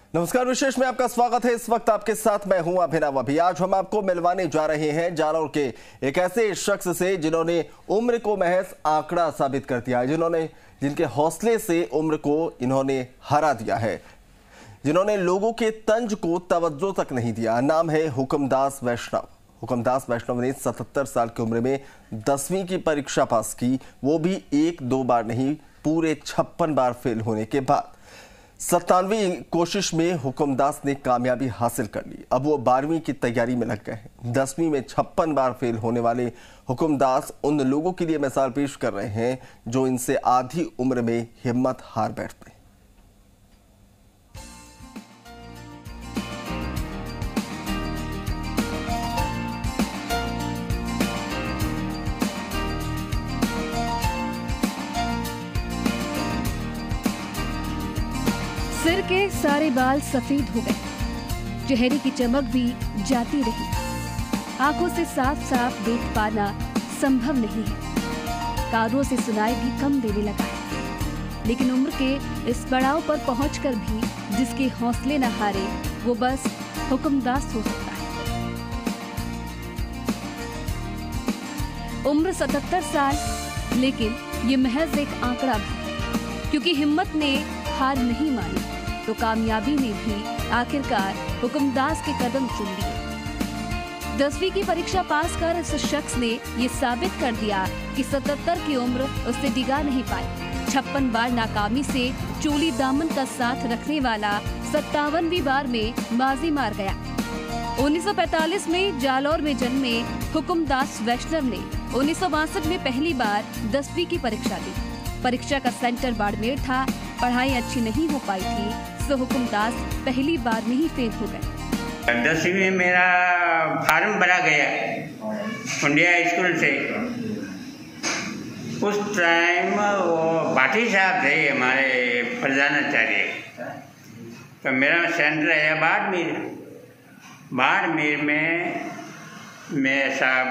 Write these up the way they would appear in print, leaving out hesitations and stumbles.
नमस्कार, विशेष में आपका स्वागत है। इस वक्त आपके साथ मैं हूं अभिनव। अभी आज हम आपको मिलवाने जा रहे हैं जालौर के एक ऐसे शख्स से जिन्होंने उम्र को महज आंकड़ा साबित कर दिया है, जिनके हौसले से उम्र को इन्होंने हरा दिया है, जिन्होंने लोगों के तंज को तवज्जो तक नहीं दिया। नाम है हुक्मदास वैष्णव। हुक्मदास वैष्णव ने 77 साल की उम्र में 10वीं की परीक्षा पास की, वो भी एक दो बार नहीं, पूरे 56 बार फेल होने के बाद 97वीं कोशिश में हुक्मदास ने कामयाबी हासिल कर ली। अब वो 12वीं की तैयारी में लग गए हैं। 10वीं में 56 बार फेल होने वाले हुक्मदास उन लोगों के लिए मिसाल पेश कर रहे हैं जो इनसे आधी उम्र में हिम्मत हार बैठते हैं। सिर के सारे बाल सफेद हो गए, चेहरे की चमक भी जाती रही, आंखों से साफ साफ देख पाना संभव नहीं है, कानों से सुनाई भी कम देने लगा है। लेकिन उम्र के इस पड़ाव पर पहुंचकर भी जिसके हौसले न हारे, वो बस हुक्मदास हो सकता है। उम्र 77 साल, लेकिन ये महज एक आंकड़ा भी, क्योंकि हिम्मत ने हार नहीं मानी तो कामयाबी ने भी आखिरकार हुक्मदास के कदम चूम लिए। 10वीं की परीक्षा पास कर इस शख्स ने ये साबित कर दिया कि 77 की उम्र उससे डिगा नहीं पाई। 56 बार नाकामी से चोली दामन का साथ रखने वाला 57वीं बार में बाजी मार गया। 1945 में जालौर में जन्मे हुक्मदास वैष्णव ने 1962 में पहली बार 10वीं की परीक्षा दी। परीक्षा का सेंटर बाड़मेर था। पढ़ाई अच्छी नहीं हो पाई थी, तो हुक्मदास पहली बार में ही फेल हो गए। 10वीं में मेरा फार्म भरा गया इंडिया स्कूल से। उस टाइम वो भाटी साहब थे हमारे प्रधानाचार्य, तो मेरा सेंटर है बाड़मेर। बाड़मेर में मैं साहब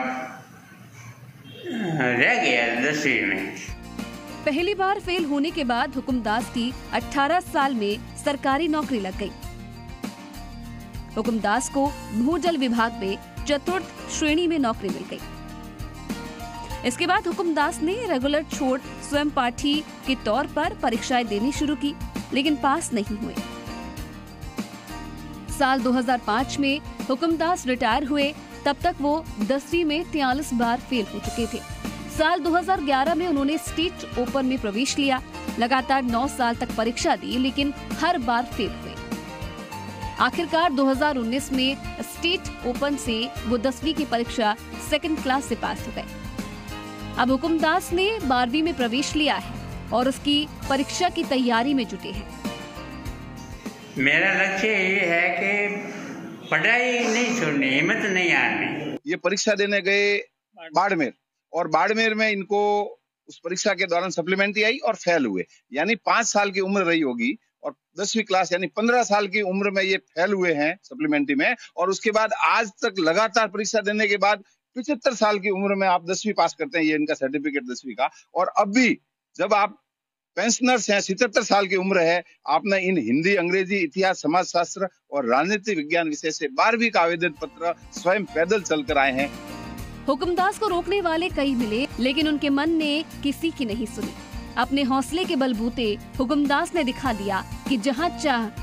रह गया 10वीं में। पहली बार फेल होने के बाद हुक्मदास की 18 साल में सरकारी नौकरी लग गई। हुक्मदास को भूजल विभाग में 4th श्रेणी में नौकरी मिल गई। इसके बाद हुक्मदास ने रेगुलर छोड़ स्वयं पाठी के तौर पर परीक्षाएं देनी शुरू की, लेकिन पास नहीं हुए। साल 2005 में हुक्मदास रिटायर हुए। तब तक वो 10वीं में 43 बार फेल हो चुके थे। साल 2011 में उन्होंने स्टेट ओपन में प्रवेश लिया। लगातार 9 साल तक परीक्षा दी, लेकिन हर बार फेल हुए। आखिरकार 2019 में स्टेट ओपन से वो 10वीं की परीक्षा 2nd क्लास से पास हो गए। अब हुक्मदास ने 12वीं में प्रवेश लिया है और उसकी परीक्षा की तैयारी में जुटे हैं। मेरा लक्ष्य ये है कि पढ़ाई नहीं छोड़नी, हिम्मत नहीं हारनी। ये परीक्षा देने गए बाड़मेर, और बाड़मेर में इनको उस परीक्षा के दौरान सप्लीमेंट्री आई और फेल हुए। यानी 5 साल की उम्र रही होगी और 10वीं क्लास यानी 15 साल की उम्र में ये फेल हुए हैं सप्लीमेंट्री में। और उसके बाद आज तक लगातार परीक्षा देने के बाद 75 साल की उम्र में आप 10वीं पास करते हैं। ये इनका सर्टिफिकेट 10वीं का। और अब भी जब आप पेंशनर्स हैं, 77 साल की उम्र है, आपने इन हिंदी, अंग्रेजी, इतिहास, समाजशास्त्र और राजनीति विज्ञान विषय से 12वीं का आवेदन पत्र स्वयं पैदल चलकर आए हैं। हुक्मदास को रोकने वाले कई मिले, लेकिन उनके मन ने किसी की नहीं सुनी। अपने हौसले के बलबूते हुक्मदास ने दिखा दिया कि जहां चाह